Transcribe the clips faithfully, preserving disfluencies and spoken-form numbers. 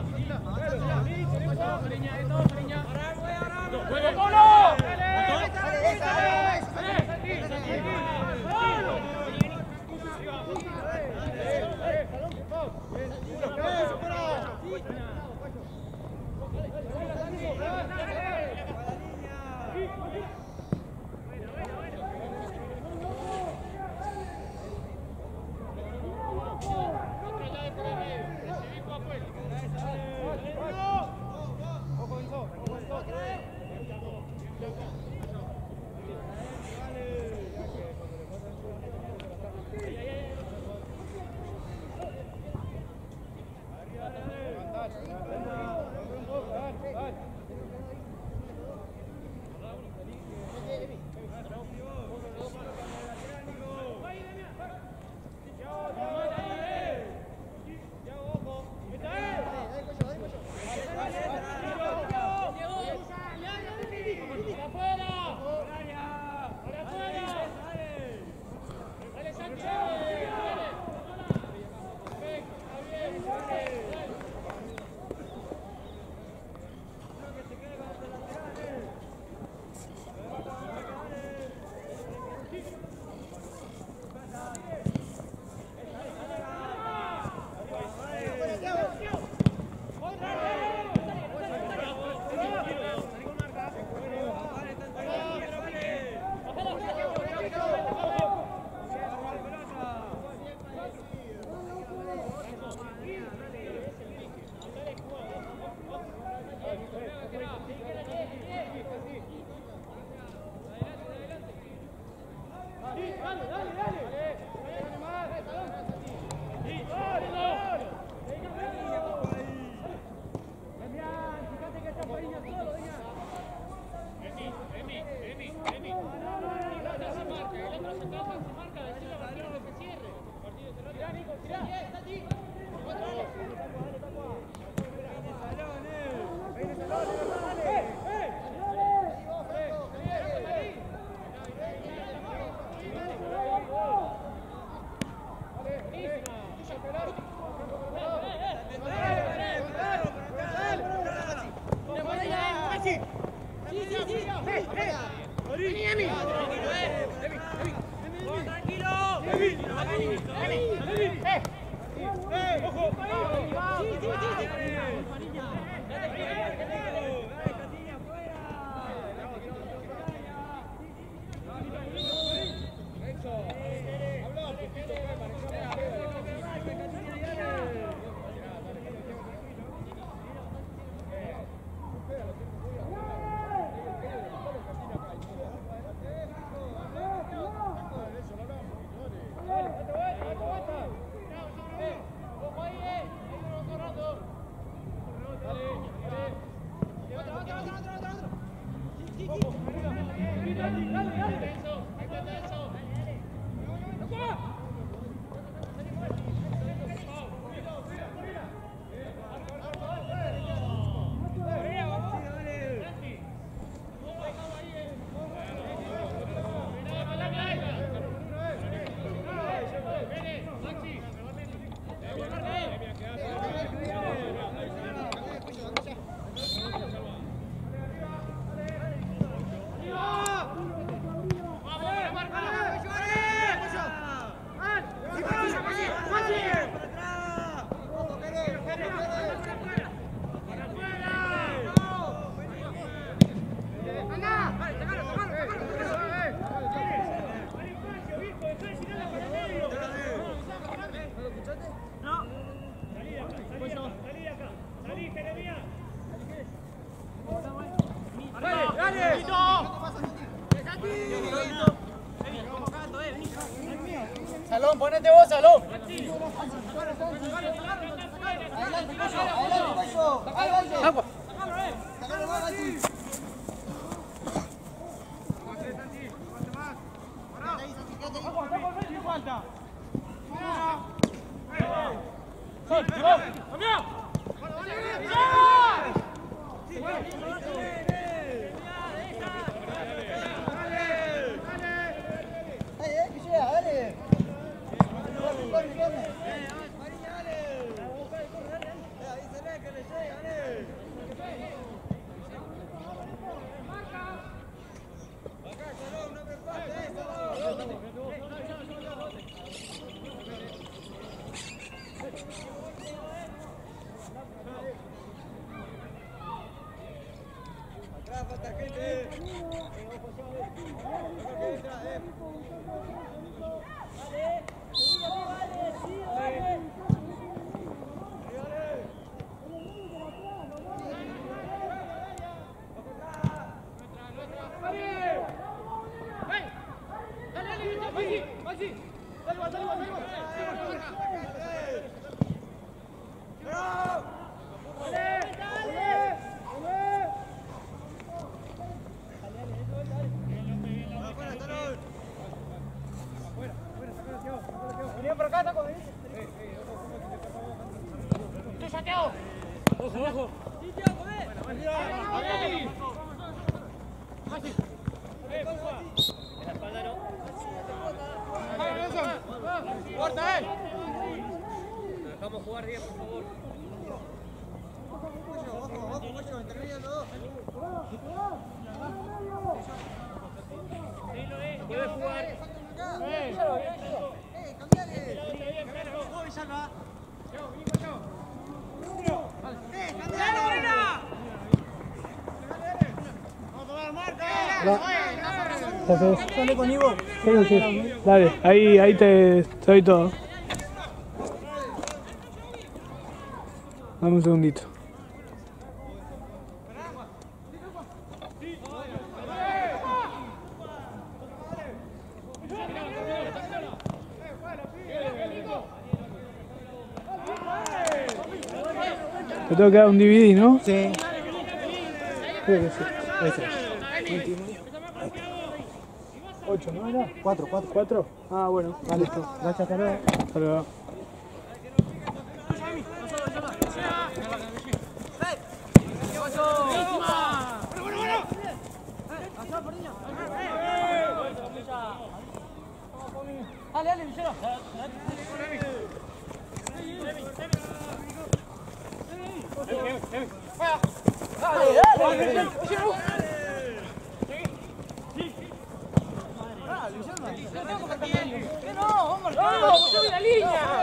Salón, ponete vos, Salón. Adelante, Coyo, adelante, Coyo. Adelante. Agua. Sacalo más, Santi. ¡Gol! ¡Gol! ¡Cambia! Dale, que llega, dale. Corre, corre, corre. Ahí se ve que le llega. Dejamos jugar bien, por favor. Puede jugar. ¡Eh! ¡Cambiale! ¡Voy, Salva! ¡Eh, cambiale, Morena! ¡Vamos a tomar marca! ¿Sale con Ivo? Sí, sí. Dale, ahí, ahí te doy todo. Dame un segundito. Te tengo que dar un D V D, ¿no? Sí. Creo que sí. Ese. ocho, ¿no era? Cuatro, cuatro. ¿cuatro? Ah, bueno. Ah, listo. Gracias, hasta luego. Hasta luego. Dale, dale, Lucero. ¡Vamos! ¡Sube la línea!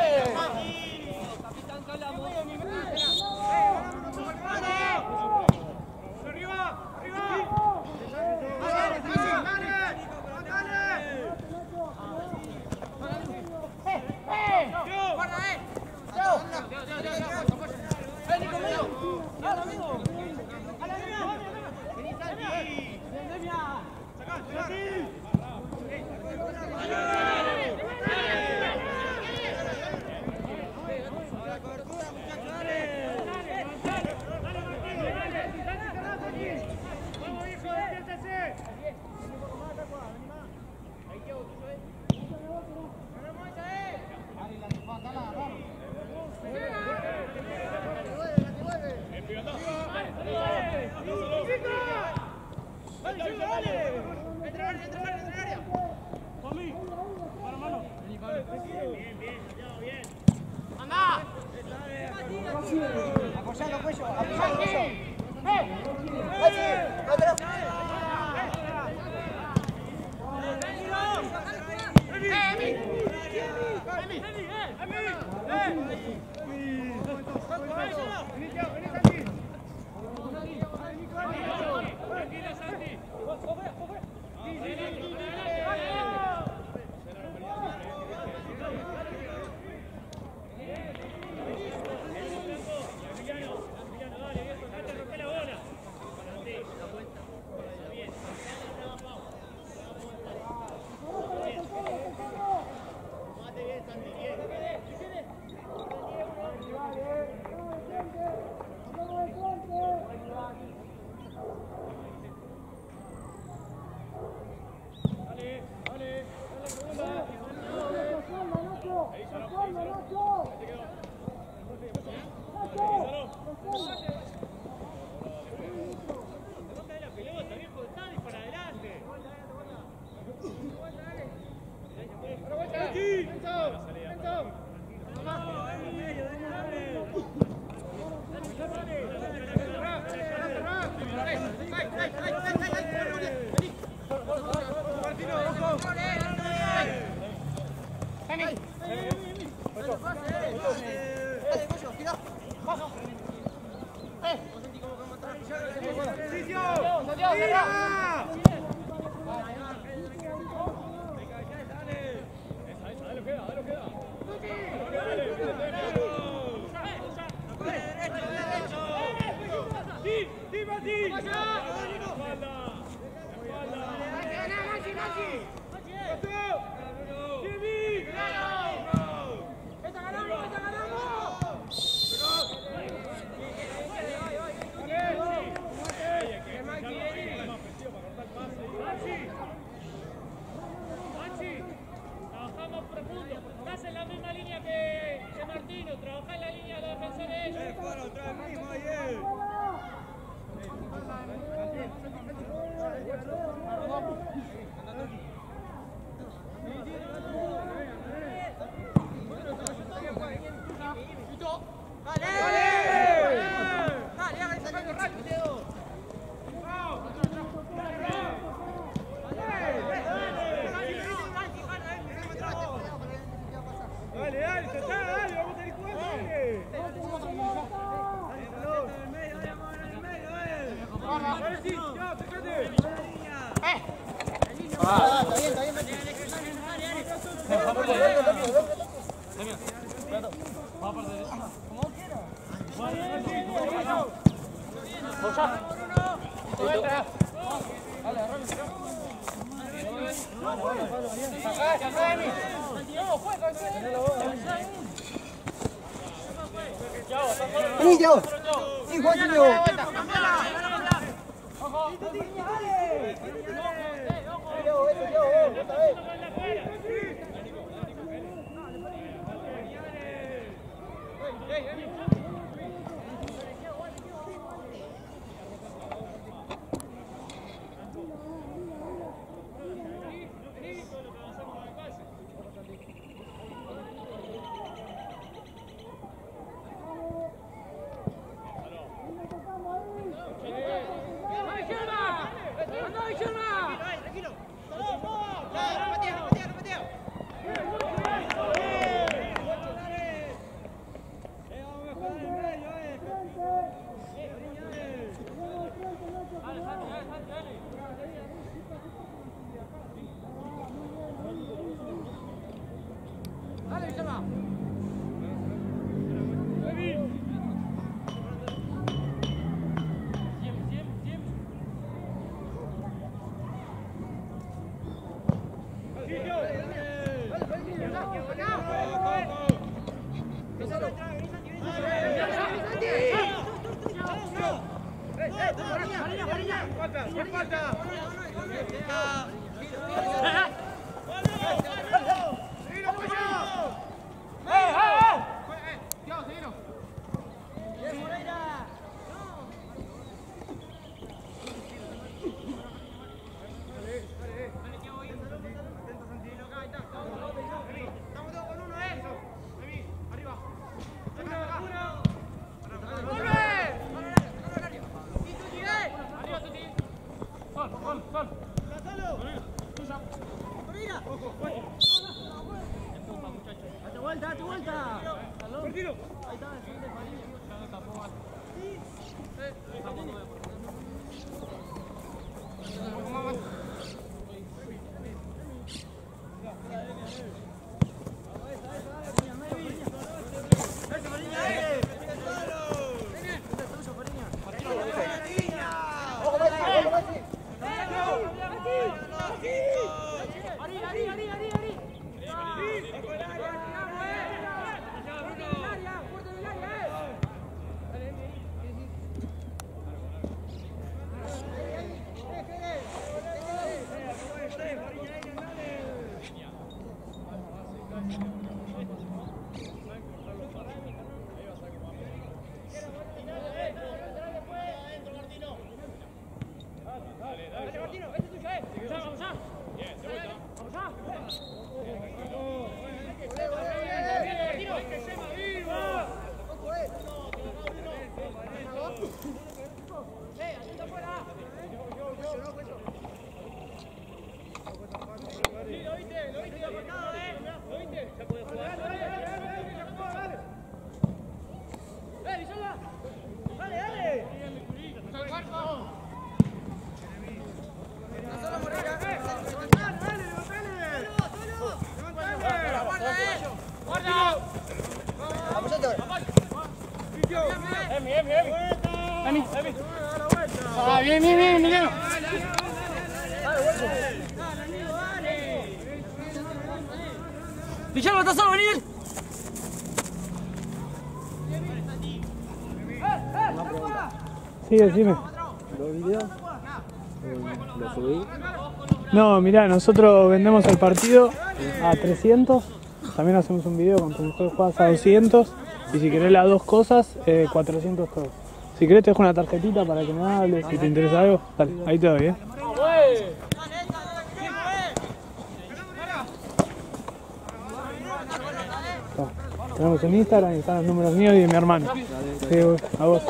Apoyalo, cuello, apoyalo, cuello. ¡Eh! ¡Atrás! Trabajamos profundo. Estás en la misma línea que, que Martino. Trabaja en la línea de los defensores. ¡Eh, para otra vez mismo ayer! Dale, dale, ya está, dale, vamos a tener jugando, dale. Ahora sí, ya, fíjate. Ah, está bien, está bien, Mati. Como quiera. Vení, Diego. Sí, Juan, sí, Diego. Diego, vete, Diego, otra vez. ¿Qué falta? Gol, gol, gol. Ojo, Ah, bien, bien, bien, Emiliano. Villalba, ¿estás solo? Venir. Sí, decime. ¿Los videos? ¿Los subí? No, mirá, nosotros vendemos el partido a trescientos. También hacemos un video con tu mujer juegas a doscientos. Y si querés las dos cosas, eh, cuatrocientos todos. Si querés te dejo una tarjetita para que me hables, si te interesa algo. Dale, ahí te doy, ¿eh? No, tenemos en Instagram y están los números míos y de mi hermano. Sí, a vos.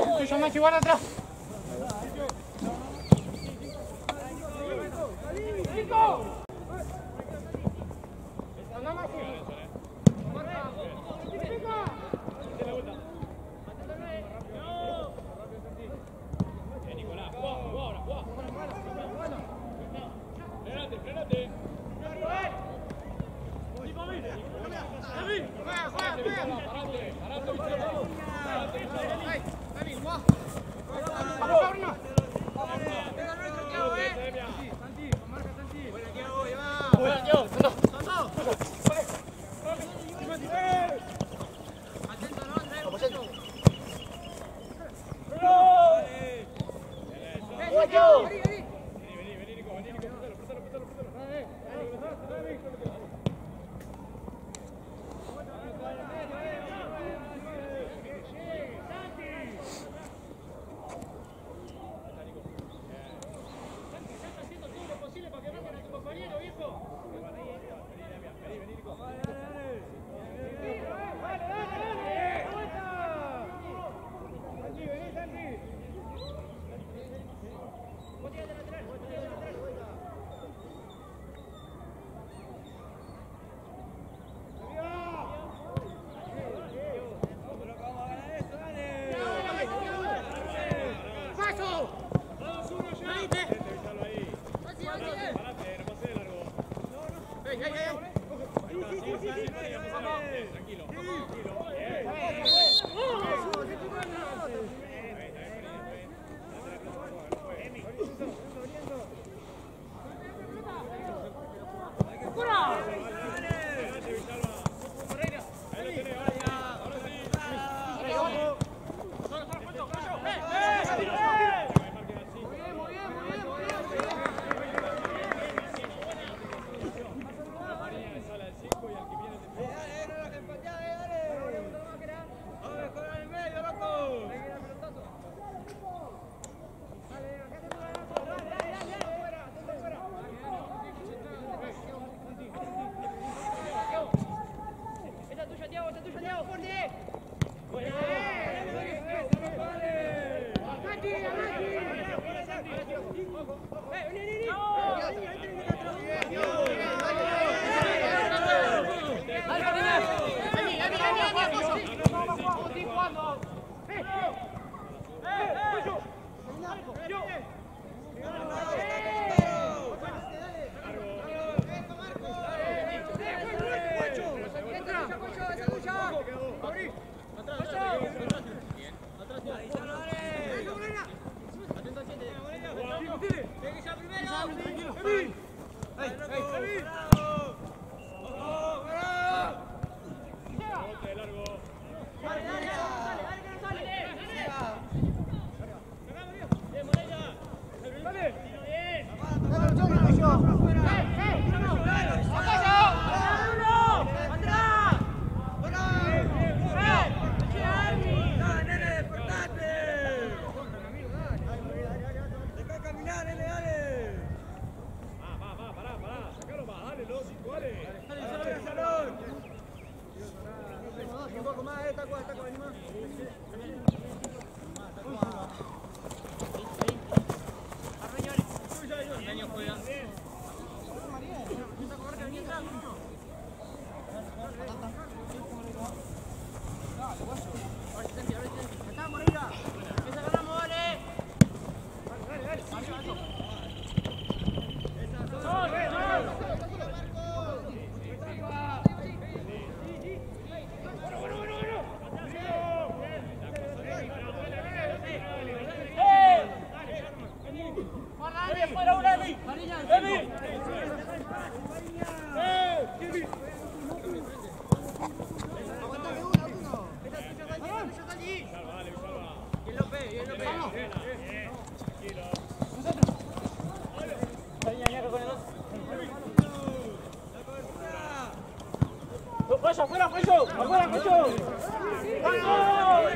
¡Vaya, afuera, Cuello! ¡Afuera, Cuello! ¡Vamos!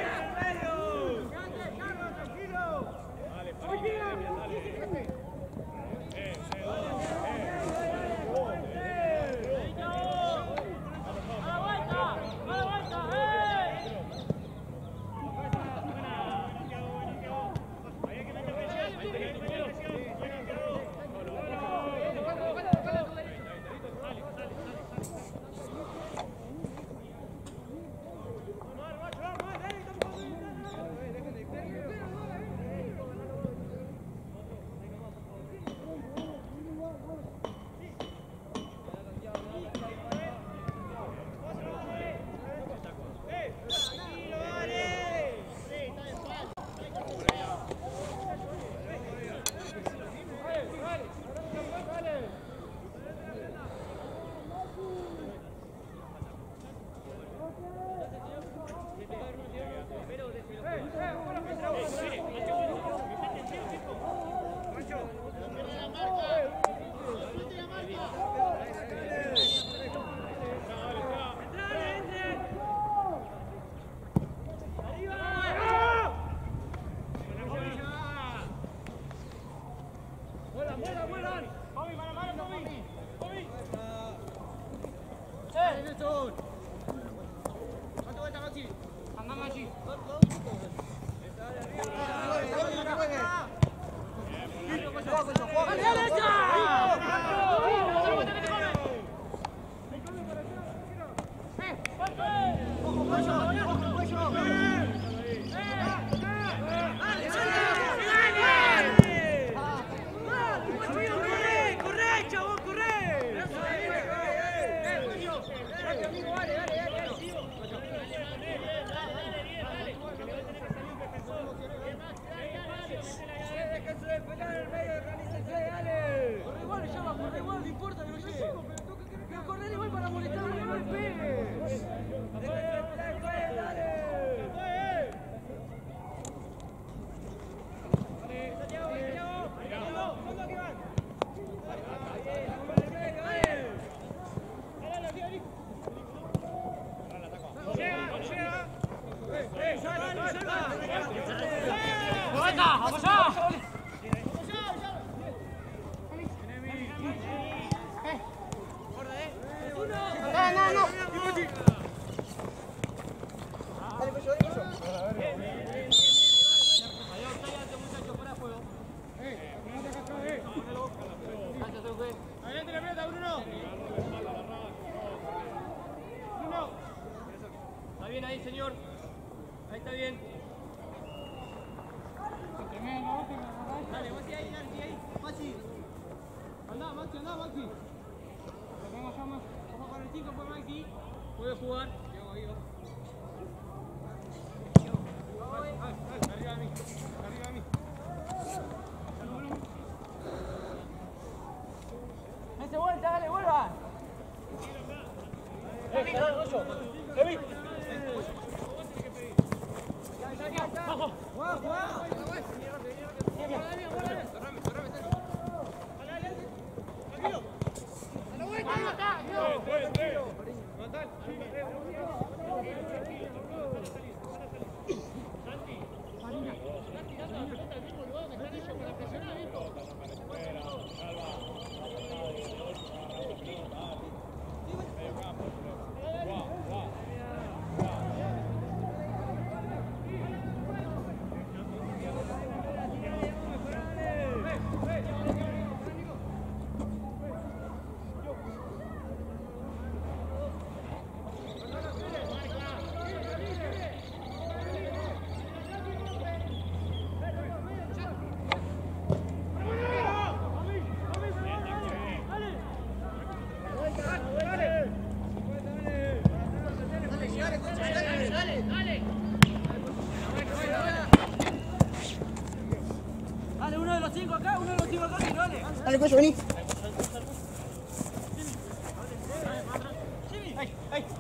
Dale, Cuello, vení.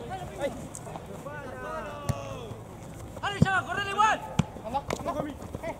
¡Dale, ya va, correr igual! Vamos, vamos.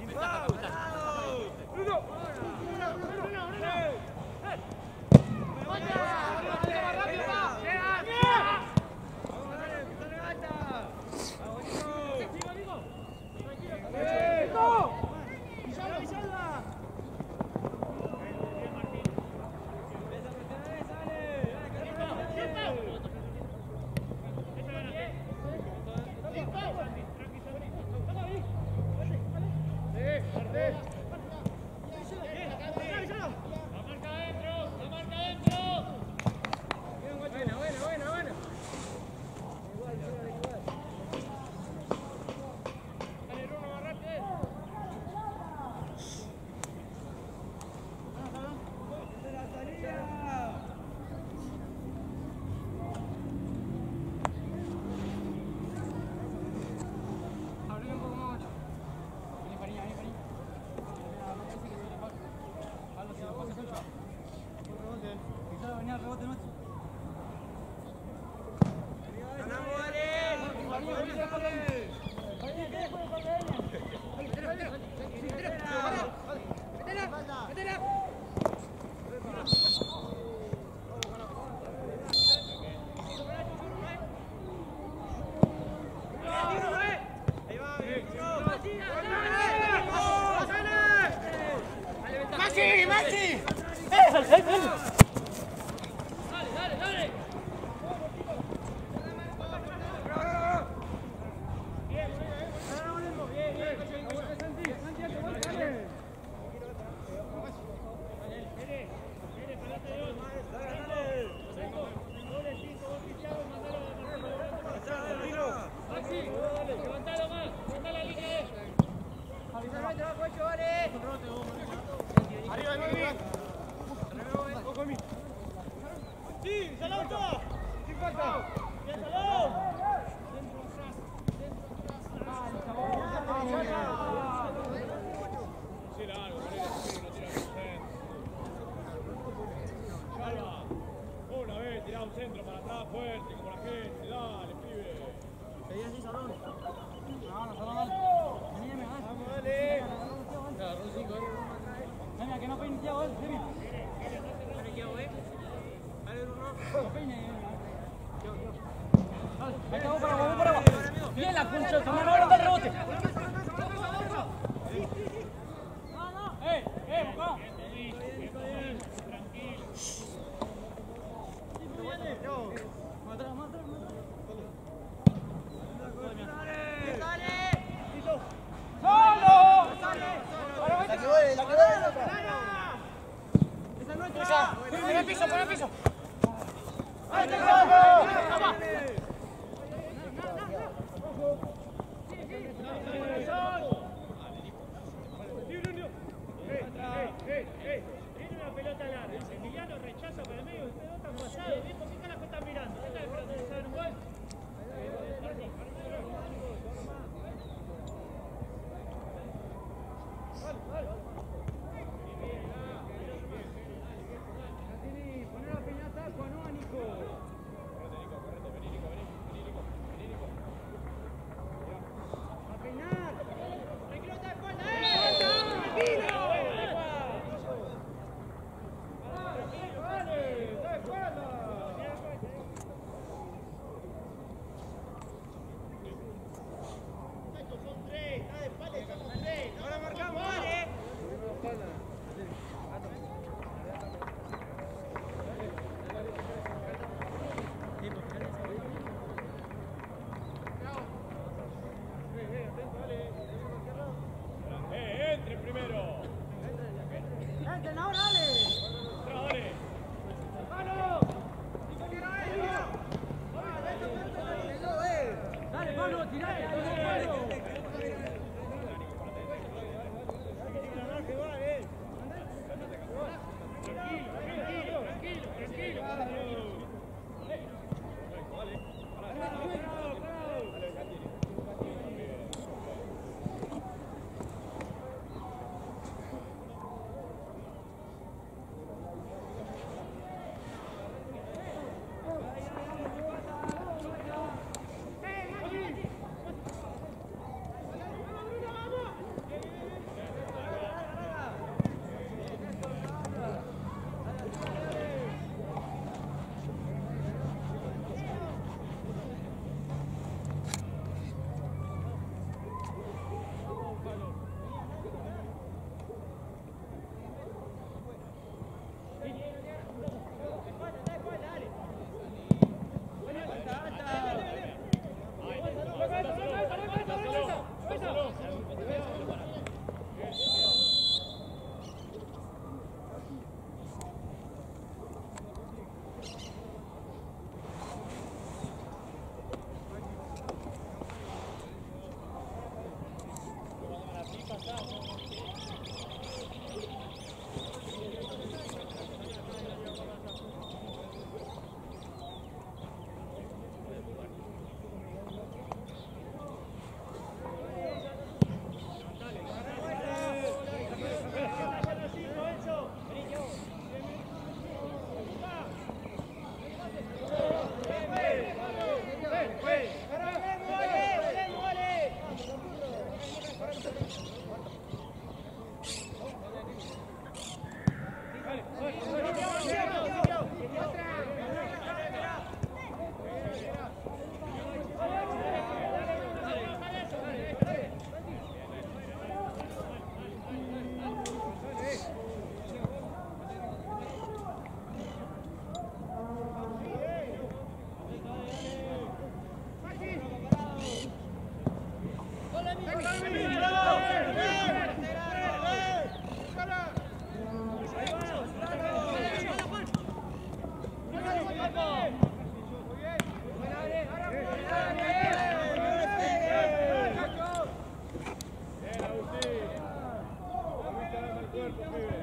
cuerpo, pibe.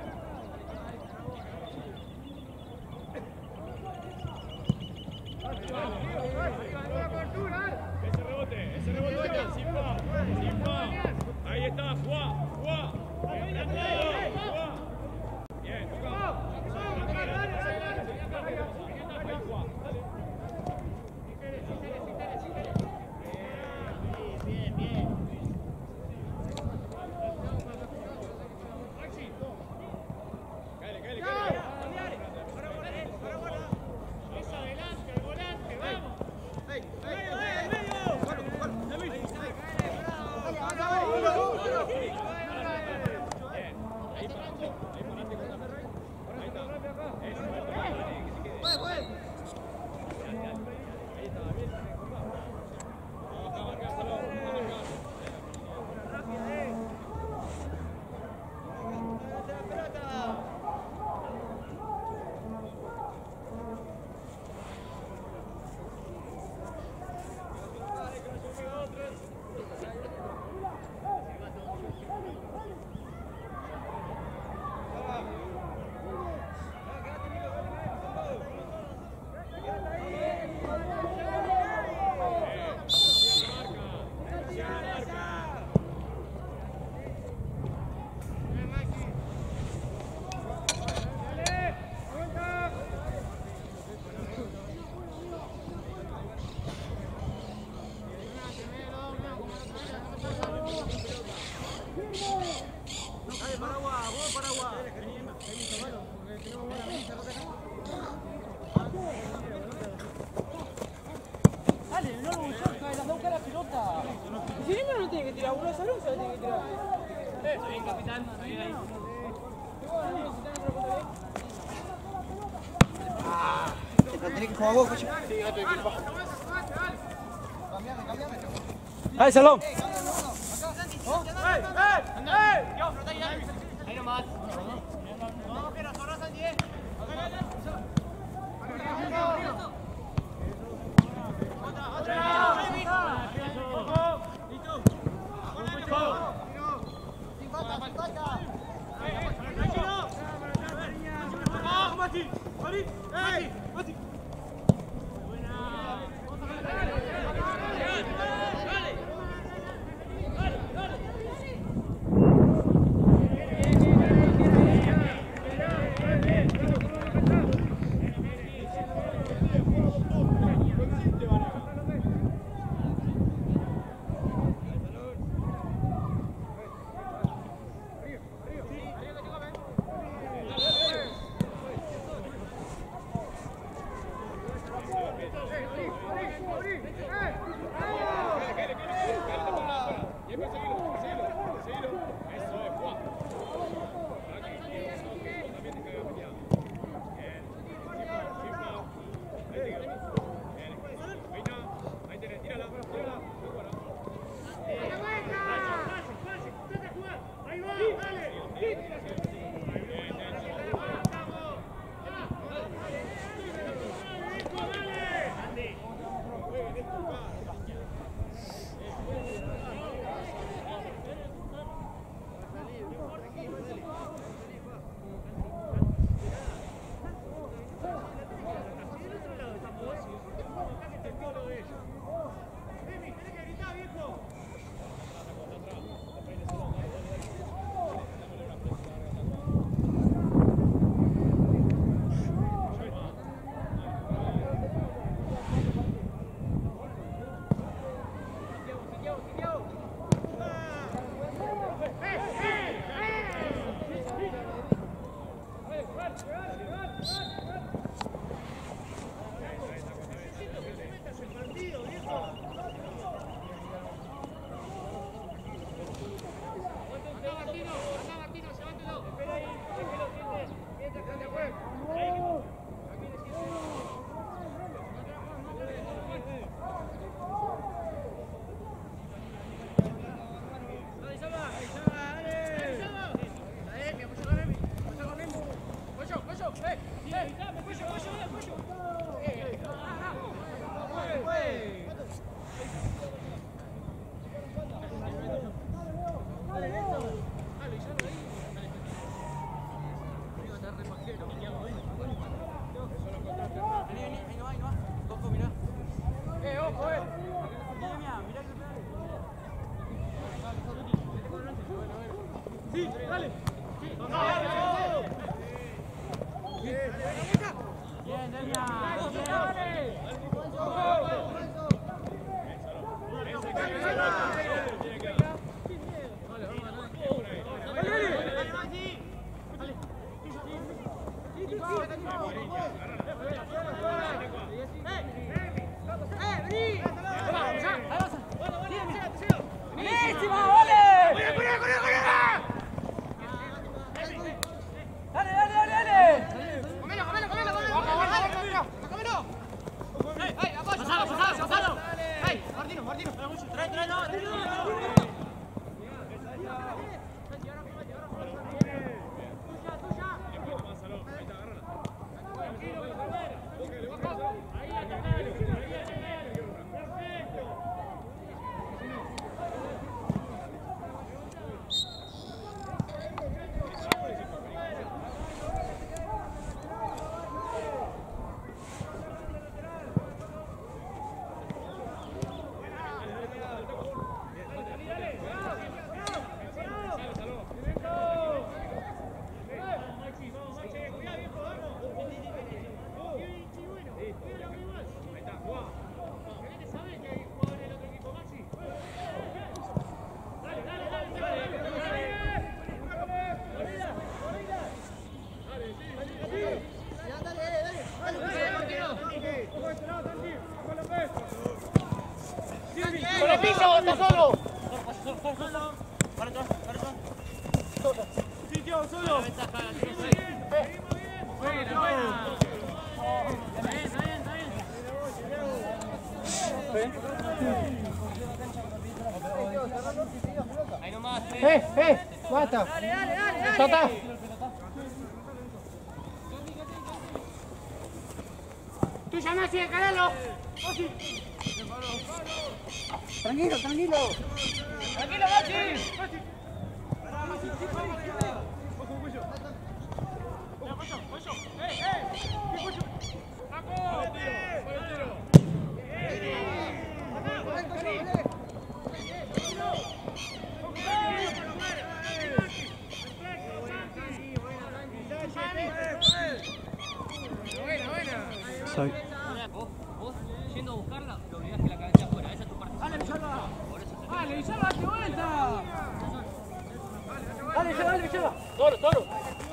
Ese rebote, ese rebote, sin fa, sin fa. Ahí está, Juá, Juá. Bien, toca. Bien, bien. Cállate, cállate, cállate. Es adelante, al volante, vamos. Dale, no lo usó, las dos caras pelota. Si no, no tiene que tirar, uno solo se lo tiene que tirar. Está bien, capitán, está bien ahí. Tenés que jugar vos, coche. ¡Ahí, Salón! Ahí nomás. Eh, ojo, eh. Sí, dale. Bien, ¡buenísima, vale! ¡Corre, corre, corre! ¡Dale, dale, dale, dale! ¡Comelo, comelo, comelo! ¡Comelo! ¡Ey, apoyo! ¡Pasalo, pasalo, pasalo! ¡Ey, Martino, Martino! ¡Trae, trae, no! ¡Con el piso, está solo! ¡Para atrás, para atrás! ¡Sí, tío, solo! ¡Buena, buena! Está bien, está bien, está bien. Ahí nomás, ¡Eh, eh! ¡Basta! ¡Dale, dale, dale! ¡Ya está! ¡Tú llamás y encaralo! ¡Tranquilo, tranquilo! ¡Tranquilo, Maxi! Soy. Vos, vos yendo a buscarla, lo obligás que la cabeza afuera, esa es tu parte. ¡Dale, Villalba! Por eso te ¡Dale, Villalba, date vuelta! ¡Dale, Villalba, dale, Villalba! ¡Toro, toro!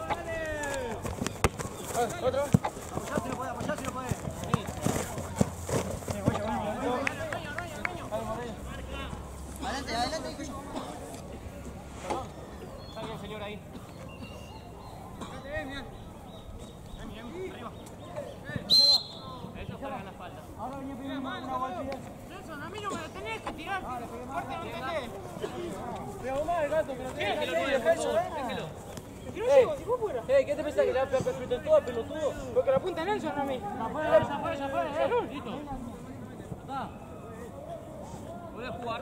¿Otro? Apoyá si no podés, apoyá si no podés. Adelante, adelante, hijo yo. Perdón. Está bien, señor, ahí. Fíjate bien, bien. Bien, bien, arriba. ellos juegan la falta. Ahora venía pidiendo una golpe. Nelson, a mí no me lo tenés que tirar. Fuerte, no entendés. Pero más el gato, que lo tenés que Déjelo, hacer. déjelo. Que no llego, si vos fuera. Eh, ¿qué te pensás que le va a pegar todo el pelotudo? Porque la punta Nelson a mí. Afuera, afuera, afuera. Listo. Está. Voy a jugar.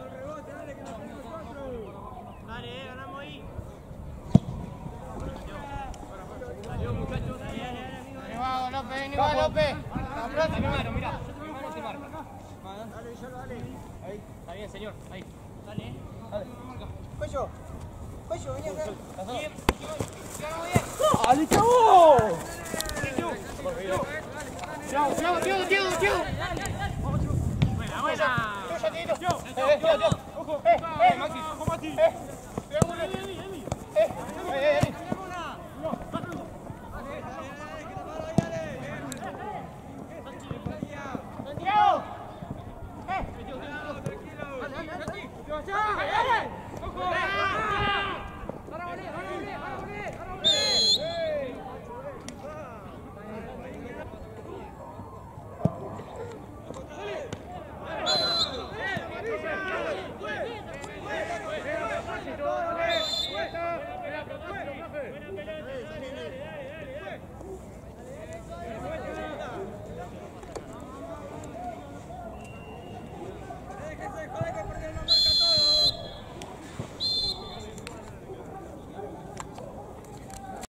Dale, ganamos ahí. Salió, muchachos. Ni va, López, ni va, López. Mi mano, mirá. Mi mano te marca. Dale, ya dale. Ahí. Está bien, señor. Ahí. Dale. Dale. Cuello. Cuello, vení acá. Bien. ¡Dale, chavo! Chavo, chavo, tío, tío, tío. Buena, buena. Tuya, tío. Eh, tío, tío. Ojo. Eh, eh, Maxi. Ojo, Maxi. Eh. Pegamos, vení, vení.